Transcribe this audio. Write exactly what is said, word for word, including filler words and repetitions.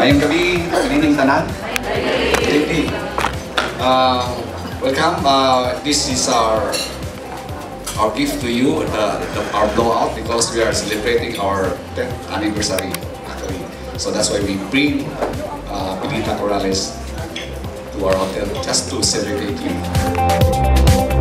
Mayong gabi, kinining tanan. Good uh, welcome. Uh, this is our our gift to you, the, the, our blowout, because we are celebrating our tenth anniversary actually. So that's why we bring uh, Pilita Corrales to our hotel just to celebrate you.